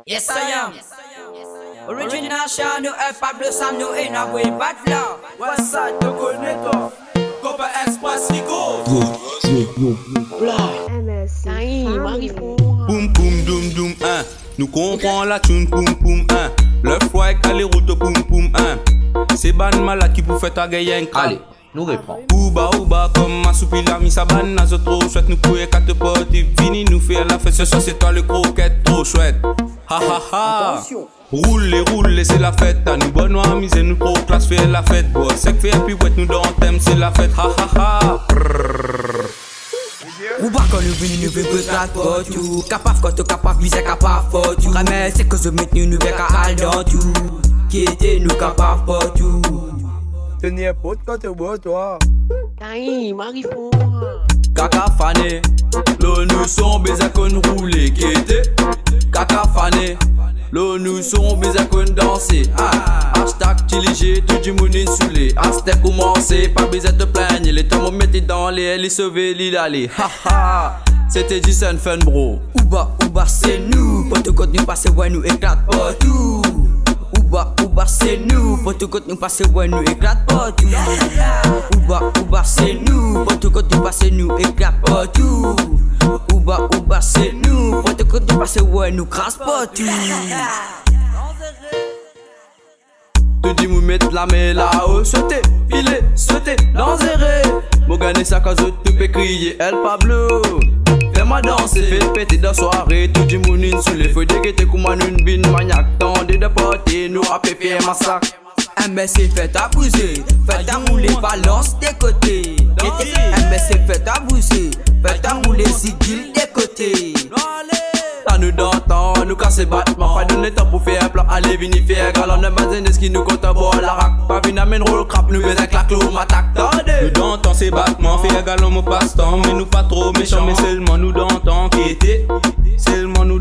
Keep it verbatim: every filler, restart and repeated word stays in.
Yes, I am. Original Shah, nous est Pablo Sam, nous est na way back là. Westside, te connais toi. Copa Express Rico. Boum boum doum doum hein. Nous comprenons la tune boum boum hein. Le froid avec les routes boum boum hein. C'est ban malade qui pour faire ta gagne. Allez, nous reprend. Ouba ouba comme ma soupi la mi sa ban nazo trop chouette. Nous courir quatre potes et fini nous faire la fête. Ce soir c'est toi le croquette trop chouette. Ha ha ha. Attention. Roulez, roulez, c'est la fête. À nous bonne noix, mise nous pro classe faire la fête. Boy, c'est que fait puis ouais nous dans thème c'est la fête. Ha ha ha. Ou pas quand nous venons nous venons pas pour tout. Capable quand tu capable viser capable pour tout. Mais c'est que je mets nous nous vers dans tout. Qui était nous capable pour tout. Tenir pote quand tu bois toi. Aïe, Marifou. Kaka fané, l'eau nous sont baiser qu'on roule qui était. Kaka fané, l'eau nous sont baiser qu'on danser. Ah, hashtag tiligé, tout du monde insulé. Hashtag commencé, pas besoin de plaindre. Les temps mettez dans les les sauver l'île aller. Ha ha, c'était Jason Fun bro. Ouba, ouba, c'est nous. Pour tout côté nous passer, ouais, nous éclate partout. Ouba, ouba, c'est nous. Pour tout côté nous passer, ouais, nous éclate partout. Ouba, ouba, c'est nous. Pour tout côté nous passer, nous éclate partout. Ouba, ouba, c'est nous. Pour tout côté nous passer, ouais, nous crasse partout. Tu dis mou mettre la main là-haut, sauter, filer, sauter, danser. Mon gagner ça quand tu peux crier El Pablo. Fais-moi danser, fais péter dans soirée. Tout du monde sous les feux, dégueter comme une bine maniaque. Tendez de porter, nous à pépier massacre. M S C fait à bouger, fait à rouler, balance des côtés. M S C fait à bouger, fait à rouler, sigil des côtés. Ça nous d'antan, nous casser battement. Pas donner temps pour faire un plan, allez venir faire galon. Ne pas ce qui nous compte à bord la rack. Pas venir amène roll crap, nous faisons claque l'eau, m'attaque. Nous d'antan c'est battement, faire galon mon passe-temps. Mais nous pas trop méchants, mais seulement nous d'antan qui était. Seulement nous